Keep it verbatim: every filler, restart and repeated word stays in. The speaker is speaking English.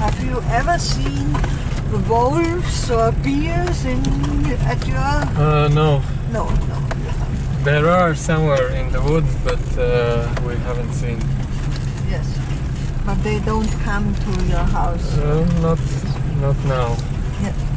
Have you ever seen wolves or bears in at your? Uh, no. No, no. You haven't. There are somewhere in the woods, but uh, we haven't seen. Yes, but they don't come to your house. Uh, not, not now. Yeah.